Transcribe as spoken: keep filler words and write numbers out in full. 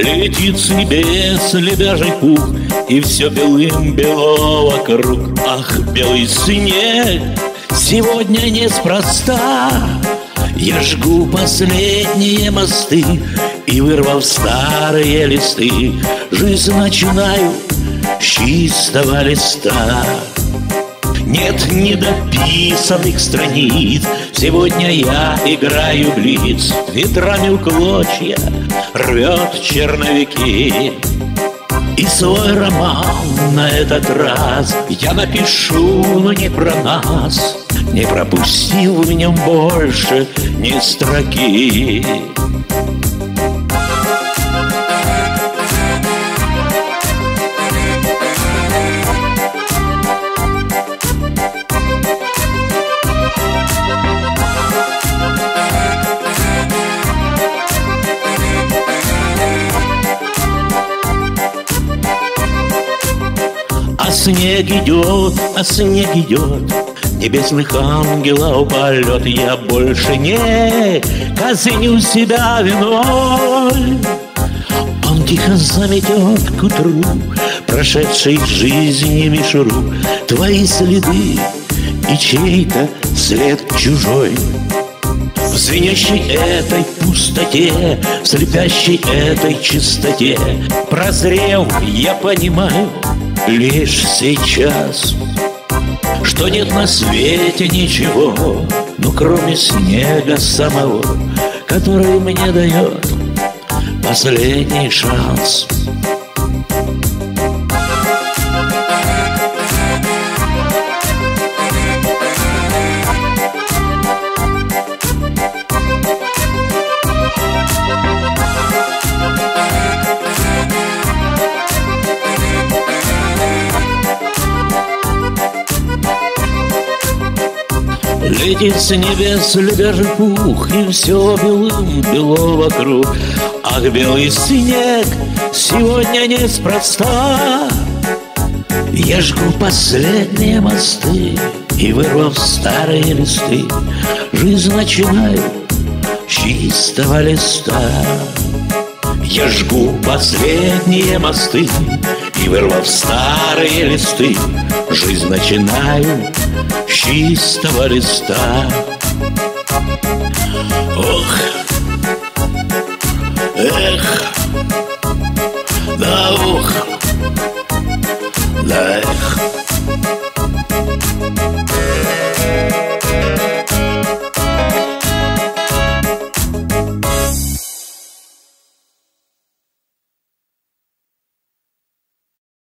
Летит с небес лебяжий пух, и все белым бело вокруг. Ах, белый снег, сегодня неспроста. Я жгу последние мосты, и, вырвав старые листы, жизнь начинаю с чистого листа. Нет недописанных страниц, сегодня я играю блиц. Ветрами в клочья рвет черновики. И свой роман на этот раз я напишу, но не про нас, не пропустив в нем больше ни строки. А снег идет, а снег идет, небесных ангелов полет. Я больше не казню себя виной. Он тихо заметет к утру прошедшей жизни мишуру. Твои следы и чей-то след чужой. В звенящей этой пустоте, в слепящей этой чистоте, прозрев, я понимаю лишь сейчас, что нет на свете ничего, ну кроме снега самого, который мне дает последний шанс. Летит с небес лебяжий пух, и все белым бело вокруг. Ах, белый снег, сегодня неспроста. Я жгу последние мосты, и, вырвав старые листы, жизнь начинаю с чистого листа. Я жгу последние мосты, и, вырвав старые листы, жизнь начинаю с чистого листа.